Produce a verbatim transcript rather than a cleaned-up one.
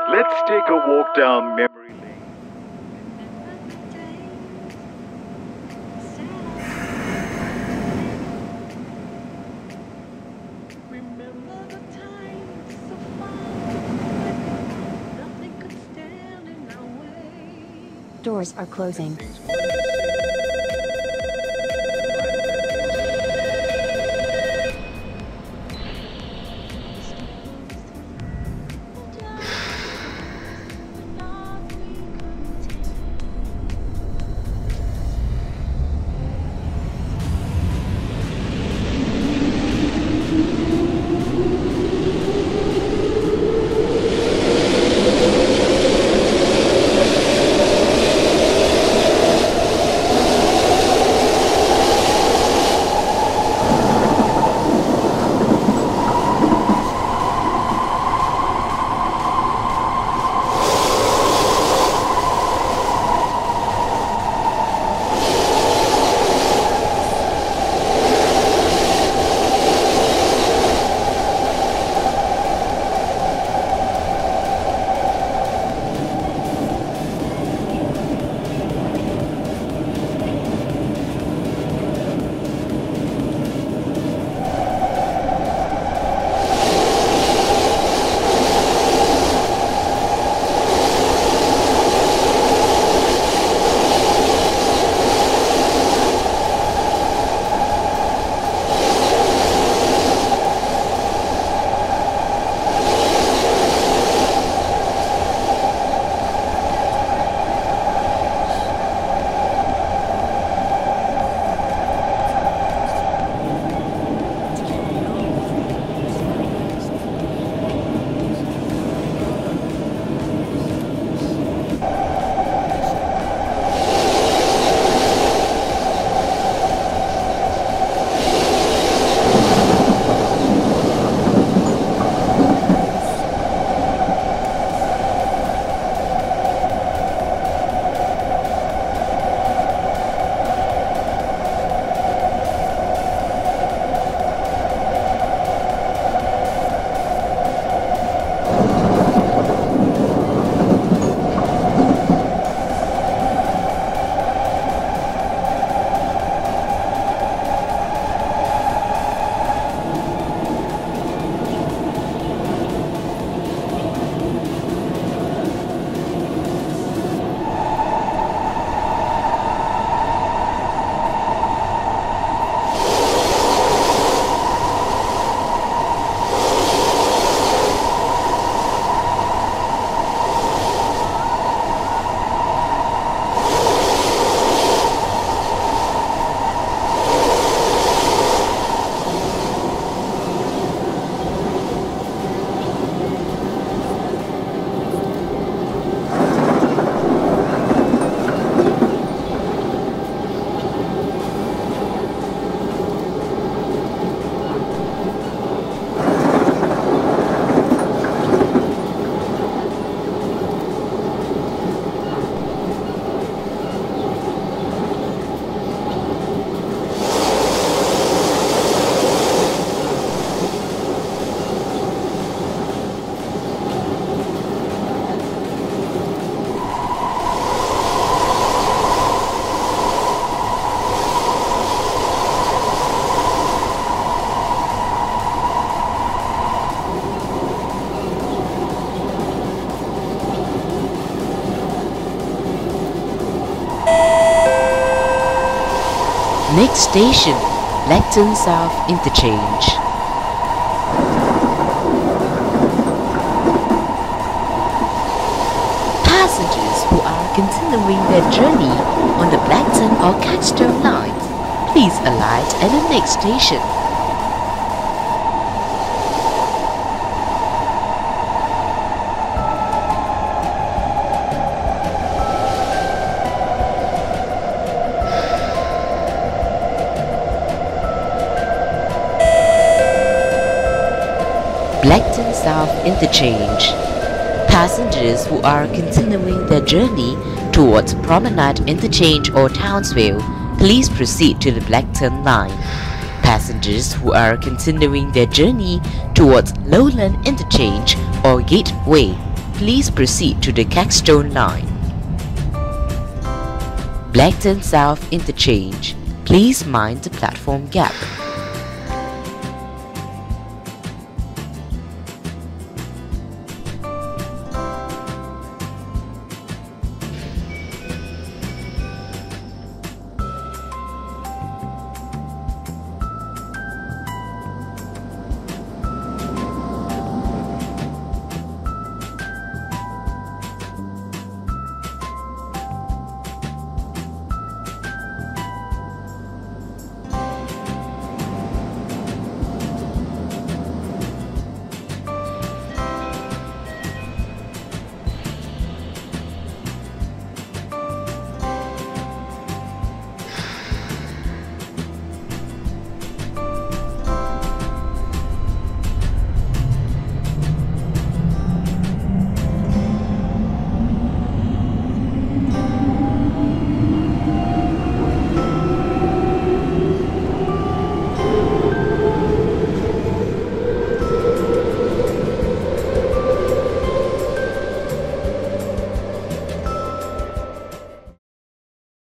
Let's take a walk down memory lane. Doors are closing. Next station, Blackton South Interchange. Passengers who are continuing their journey on the Blackton or Catchstone lines, please alight at the next station. Blackton South Interchange. Passengers who are continuing their journey towards Promenade Interchange or Townsville, please proceed to the Blackton line. Passengers who are continuing their journey towards Lowland Interchange or Gateway, please proceed to the Caxton line. Blackton South Interchange, please mind the platform gap.